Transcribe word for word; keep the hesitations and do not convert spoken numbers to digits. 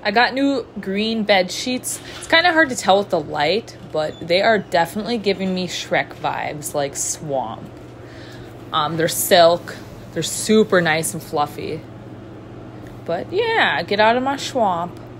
I got new green bed sheets. It's kind of hard to tell with the light, but they are definitely giving me Shrek vibes, like swamp. Um, they're silk. They're super nice and fluffy. But yeah, get out of my swamp.